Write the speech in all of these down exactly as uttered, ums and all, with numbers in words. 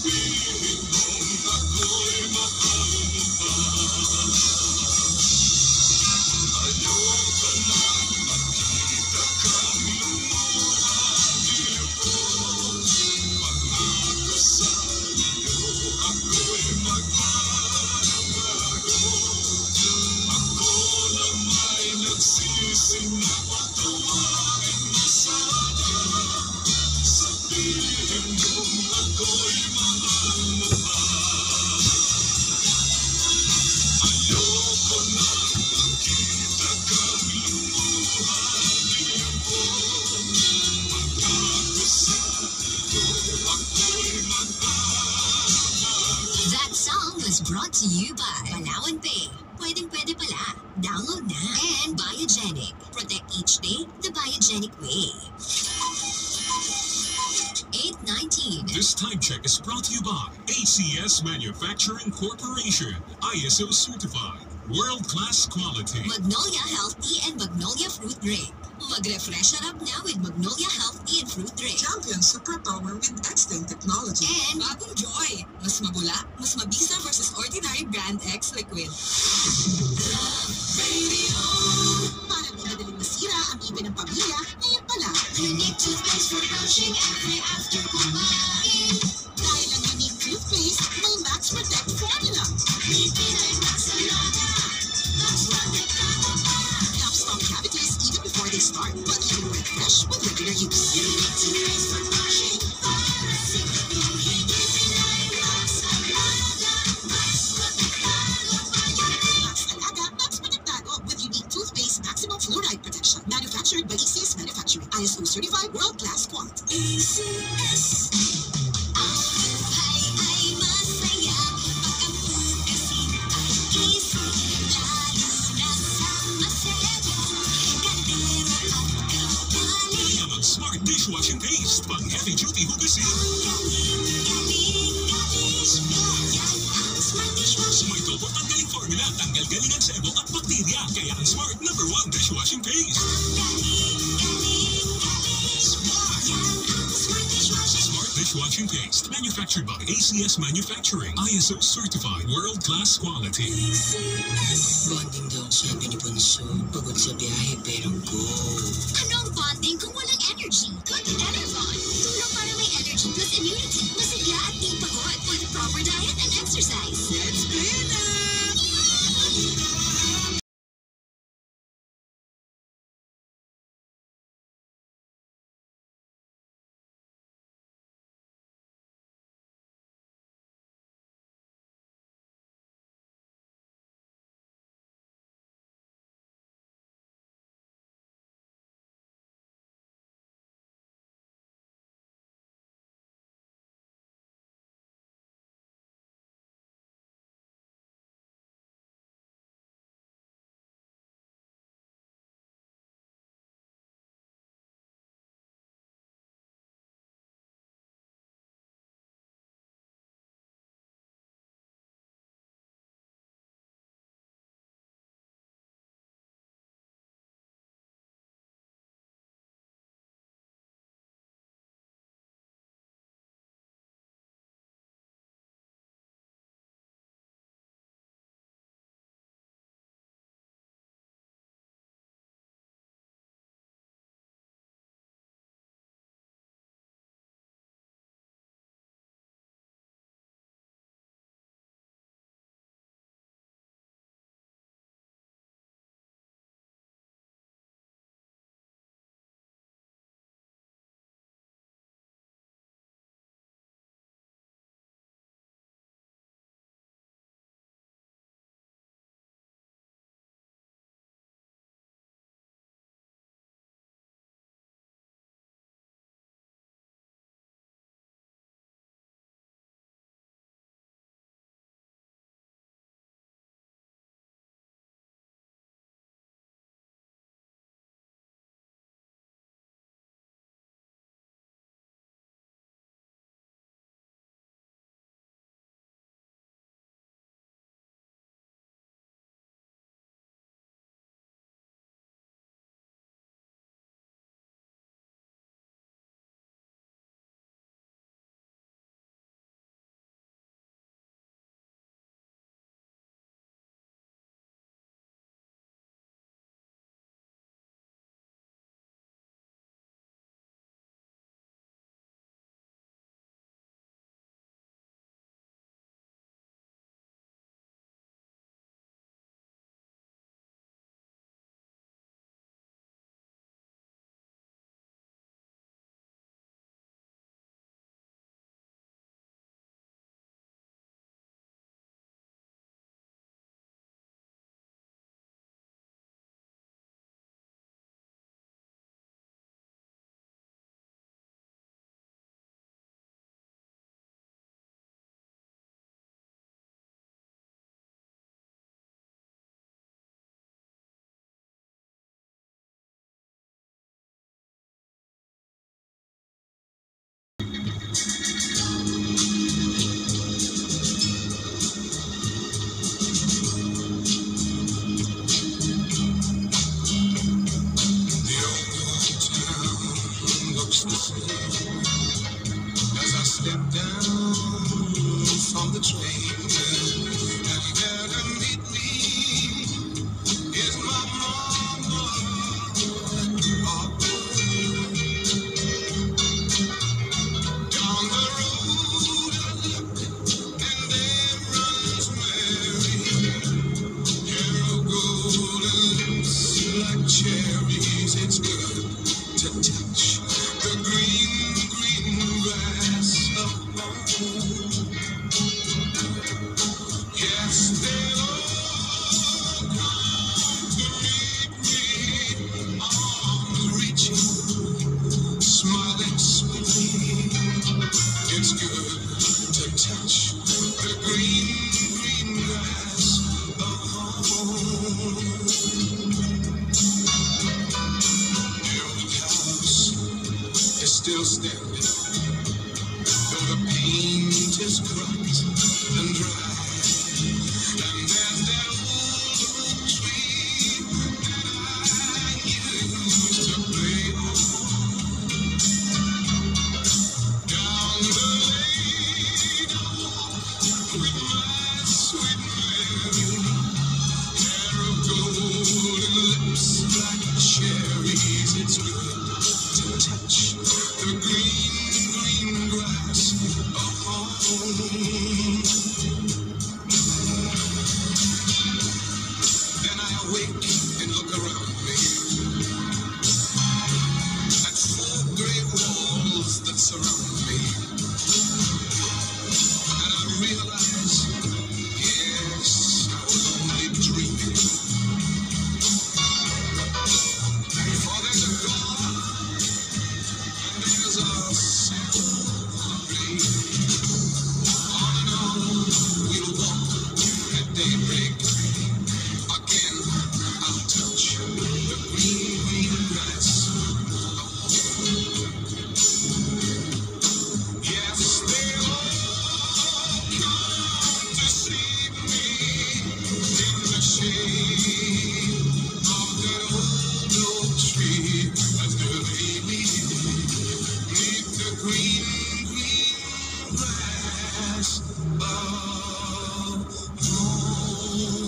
That song was brought to you by Palawan Pay. Pwedeng pwede pala. Download na. And Biogenic. Protect each day the biogenic way. eight nineteen. This time check is brought to you by A C S Manufacturing Corporation. I S O certified. World-class quality. Magnolia Health Tea and Magnolia Fruit Drink. Mag-refresh up now with Magnolia Health Tea and Fruit Drink. Champion Superpower with X-Ten Technology. And bagong Joy. Mas mabula, mas mabisa versus ordinary brand X liquid. Para di madaling masira ang ibig ng pamilya, ngayon pala. Unique toothpaste for brushing every after kumain. Dahil ang unique toothpaste, may Max Protect formula. Bibigay Maxalana. Max Protect ako pa. Helps stop cavities even before they start, but you wet fresh with regular use. Unique toothpaste for brushing para siguro hindi pinay Maxalana. Max Protectado pa yun. Max Alaga, Max Protectado with unique toothpaste maximum fluoride protection. Manufactured by A C S Manufacturing. I S O certified world-class quality. A C S. Ang buhay ay masaya pag ang hugasin ay easy. Lalo na sa masebo, kaldero at kawali. Kaya mag-smart dishwashing paste. Pang heavy-duty hugasin. Ang galing, galing, galing. Yan ang smart dishwashing. May double tanggaling formula. Tanggal-galing ang sebo at bakterya. Kaya ang smart number one dishwashing paste. Ang galing, galing, galing. Yan ang smart dishwashing. Smart dishwashing paste. Manufactured by A C S Manufacturing. I S O certified. World-class quality. Bonding daw, sabi ni Bunso. Pagod sa biyahe pero go. Anong bonding kung walang energy? Good Enervon. Tulong para may energy plus immunity. Masigla at di pagod with proper diet and exercise. Let's play na! The old town looks the same as I step down from the train. And there to meet me is my mama. Down the road I look, and there runs Mary. Hair of gold and lips like cherries. It's good to touch the green, green grass of home. Yes, they all come to meet me, arms reaching, smiling sweetly. It's good to touch the green, green grass of home. The old house is still standing, though the paint is cracked and dry. And there's that old oak tree that I used to play on. Down the lane I walk with my sweet Mary. Hair of gold and lips like cherries. It's good to touch the green, green grass of home. Then I awake and look around me at four gray walls that surround me. And I realize, yes, I was only dreaming. For there's a God and there's a celebrate. On and on we'll walk at daybreak. Again, I'll touch the green, green grass of home. Yes, they all come to see me in the shade of that old oak tree as they lay me neath the green, green grass of home.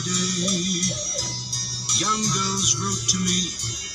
day. Young girls wrote to me